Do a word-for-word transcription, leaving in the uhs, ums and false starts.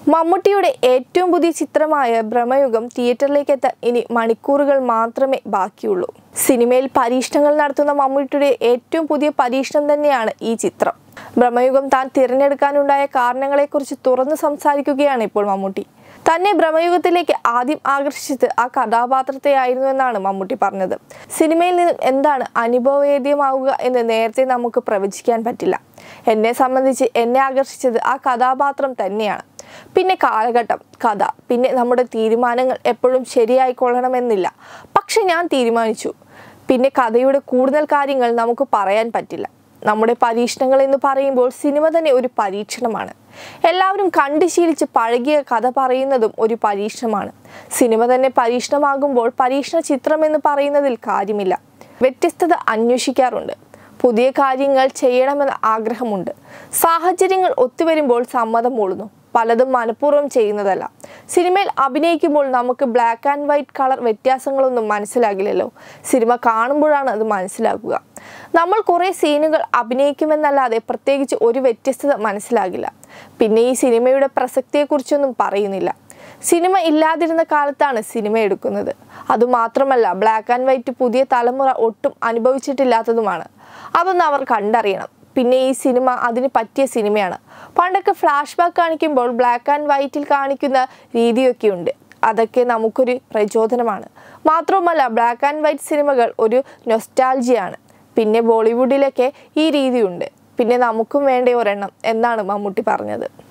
മമ്മൂട്ടിയുടെ ഏറ്റവും പുതിയ ചിത്രമായ ഭ്രമയുഗം തിയേറ്ററിലേക്ക് എത്താൻ ഇനി മണിക്കൂറുകൾ മാത്രമേ ബാക്കിയുള്ളൂ. സിനിമയിൽ പരീക്ഷണങ്ങൾ നടത്തുന്ന മമ്മൂട്ടിയുടെ ഏറ്റവും പുതിയ പരീക്ഷണം തന്നെയാണ് ഈ ചിത്രം. ഭ്രമയുഗം താൻ തിരഞ്ഞെടുക്കാനുണ്ടായ കാരണങ്ങളെക്കുറിച്ച് തുറന്നു സംസാരിക്കുകയാണ് ഇപ്പോൾ മമ്മൂട്ടി. തന്നെ ഭ്രമയുഗത്തിലേക്ക് ആദ്യം ആകർഷിച്ചത് ആ കഥാപാത്രത്തെയായിരുന്നു എന്നാണ് മമ്മൂട്ടി പറഞ്ഞത്. സിനിമയിൽ നിന്നും എന്താണ് അനുഭവവേദ്യമാവുക എന്ന് നേരത്തെ നമുക്ക് പ്രവചിക്കാൻ പറ്റില്ല. എന്നെ സംബന്ധിച്ച് എന്നെ ആകർഷിച്ചത് ആ കഥാപാത്രം തന്നെയാണ്. പിന്നെ കാലഘട്ടം, കഥ, പിന്നെ നമ്മുടെ തീരുമാനങ്ങൾ എപ്പോഴും ശരിയായിക്കൊള്ളണമെന്നില്ല. പക്ഷെ ഞാൻ തീരുമാനിച്ചു. പിന്നെ കഥയുടെ കൂടുതൽ കാര്യങ്ങൾ നമുക്ക് പറയാൻ പറ്റില്ല. നമ്മുടെ പരീക്ഷണങ്ങൾ എന്ന് പറയുമ്പോൾ സിനിമ തന്നെ ഒരു പരീക്ഷണമാണ്. എല്ലാവരും കണ്ടു ശീലിച്ച് പഴകിയ കഥ പറയുന്നതും ഒരു പരീക്ഷണമാണ്. സിനിമ തന്നെ പരീക്ഷണമാകുമ്പോൾ പരീക്ഷണ ചിത്രം എന്ന് പറയുന്നതിൽ കാര്യമില്ല. വ്യത്യസ്തത അന്വേഷിക്കാറുണ്ട്. പുതിയ കാര്യങ്ങൾ ചെയ്യണമെന്ന ആഗ്രഹമുണ്ട്. സാഹചര്യങ്ങൾ ഒത്തുവരുമ്പോൾ സമ്മതം മൂളുന്നു. പലതും മനഃപൂർവ്വം ചെയ്യുന്നതല്ല. സിനിമയിൽ അഭിനയിക്കുമ്പോൾ നമുക്ക് ബ്ലാക്ക് ആൻഡ് വൈറ്റ് കളർ വ്യത്യാസങ്ങളൊന്നും മനസ്സിലാകില്ലല്ലോ. സിനിമ കാണുമ്പോഴാണ് അത് മനസ്സിലാക്കുക. നമ്മൾ കുറേ സീനുകൾ അഭിനയിക്കുമെന്നല്ലാതെ പ്രത്യേകിച്ച് ഒരു വ്യത്യസ്തത മനസ്സിലാകില്ല. പിന്നെ ഈ സിനിമയുടെ പ്രസക്തിയെക്കുറിച്ചൊന്നും പറയുന്നില്ല. സിനിമ ഇല്ലാതിരുന്ന കാലത്താണ് സിനിമ എടുക്കുന്നത്. അതുമാത്രമല്ല, ബ്ലാക്ക് ആൻഡ് വൈറ്റ് പുതിയ തലമുറ ഒട്ടും അനുഭവിച്ചിട്ടില്ലാത്തതുമാണ്. അതൊന്ന് അവർ കണ്ടറിയണം. പിന്നെ ഈ സിനിമ അതിന് പറ്റിയ സിനിമയാണ്. പണ്ടൊക്കെ ഫ്ലാഷ് ബാക്ക് കാണിക്കുമ്പോൾ ബ്ലാക്ക് ആൻഡ് വൈറ്റിൽ കാണിക്കുന്ന രീതിയൊക്കെയുണ്ട്. അതൊക്കെ നമുക്കൊരു പ്രചോദനമാണ്. മാത്രവുമല്ല, ബ്ലാക്ക് ആൻഡ് വൈറ്റ് സിനിമകൾ ഒരു നൊസ്റ്റാൾജിയാണ്. പിന്നെ ബോളിവുഡിലൊക്കെ ഈ രീതിയുണ്ട്. പിന്നെ നമുക്കും വേണ്ട ഒരെണ്ണം എന്നാണ് മമ്മൂട്ടി പറഞ്ഞത്.